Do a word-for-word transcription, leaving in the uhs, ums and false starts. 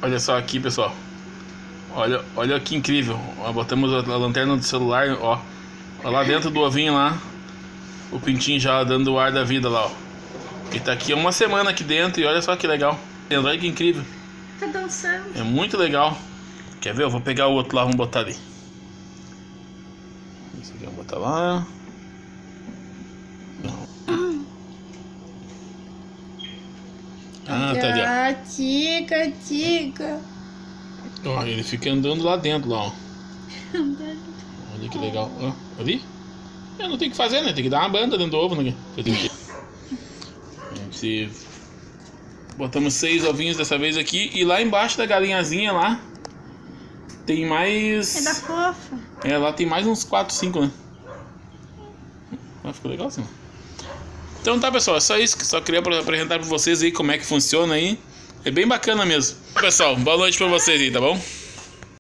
Olha só aqui, pessoal. Olha, olha que incrível. Ó, botamos a lanterna do celular, ó. Ó, lá dentro do ovinho lá. O pintinho já dando o ar da vida lá, ó. E tá aqui há uma semana aqui dentro e olha só que legal. Olha que incrível. Tá dançando. É muito legal. Quer ver? Eu vou pegar o outro lá, vamos botar ali. Esse aqui vamos botar lá. Ah, tá ali, ó. Ah, tica, tica. Ó, ele fica andando lá dentro, lá, ó. Olha que legal. Ó, ali? Eu não tenho o que fazer, né? Tem que dar uma banda dentro do ovo, né? Eu tenho que... Se... Botamos seis ovinhos dessa vez aqui. E lá embaixo da galinhazinha lá tem mais... É da fofa. É, lá tem mais uns quatro, cinco, né? Ah, ficou legal assim. Então tá, pessoal, é só isso que só queria apresentar pra vocês aí como é que funciona aí. É bem bacana mesmo. Pessoal, boa noite pra vocês aí, tá bom?